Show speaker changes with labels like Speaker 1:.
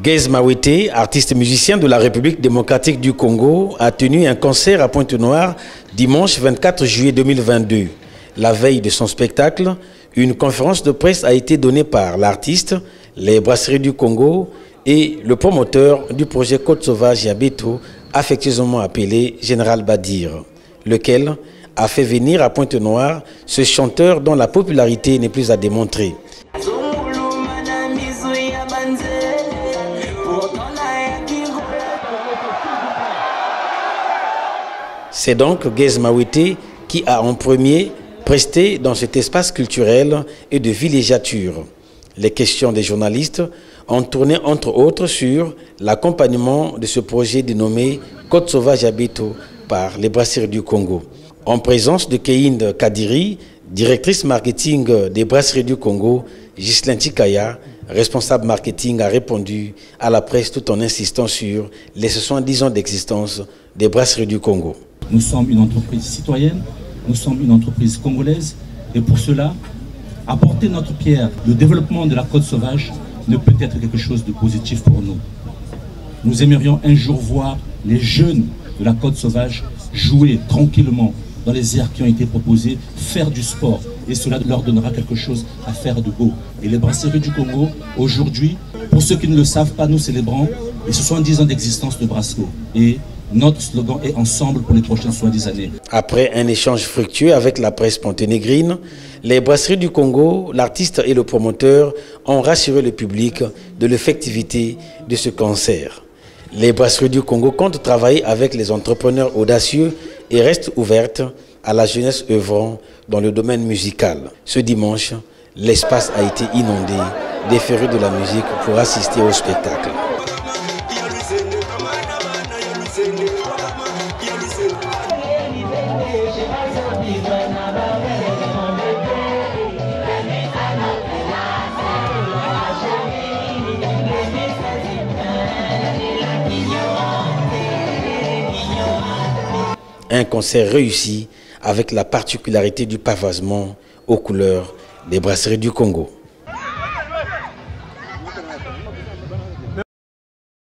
Speaker 1: Gaze Mawete, artiste musicien de la République démocratique du Congo, a tenu un concert à Pointe-Noire dimanche 24 juillet 2022. La veille de son spectacle, une conférence de presse a été donnée par l'artiste, les Brasseries du Congo et le promoteur du projet Côte Sauvage Yabeto, affectueusement appelé Général Badir, lequel a fait venir à Pointe-Noire ce chanteur dont la popularité n'est plus à démontrer. C'est donc Gaze Mawete qui a en premier presté dans cet espace culturel et de villégiature. Les questions des journalistes ont tourné entre autres sur l'accompagnement de ce projet dénommé Côte Sauvage Yabeto par les Brasseries du Congo. En présence de Keinde Kadiri, directrice marketing des Brasseries du Congo, Ghislain Tikaya, responsable marketing, a répondu à la presse tout en insistant sur les 70 ans d'existence des Brasseries du Congo.
Speaker 2: Nous sommes une entreprise citoyenne, nous sommes une entreprise congolaise et pour cela, apporter notre pierre, le développement de la Côte Sauvage ne peut être quelque chose de positif pour nous. Nous aimerions un jour voir les jeunes de la Côte Sauvage jouer tranquillement dans les aires qui ont été proposées, faire du sport et cela leur donnera quelque chose à faire de beau. Et les Brasseries du Congo, aujourd'hui, pour ceux qui ne le savent pas, nous célébrons les 70 ans d'existence de Brasco. Et notre slogan est ensemble pour les prochaines 70 années.
Speaker 1: Après un échange fructueux avec la presse ponténégrine, les Brasseries du Congo, l'artiste et le promoteur ont rassuré le public de l'effectivité de ce concert. Les Brasseries du Congo comptent travailler avec les entrepreneurs audacieux et restent ouvertes à la jeunesse œuvrant dans le domaine musical. Ce dimanche, l'espace a été inondé des férus de la musique pour assister au spectacle. Un concert réussi avec la particularité du pavoisement aux couleurs des Brasseries du Congo.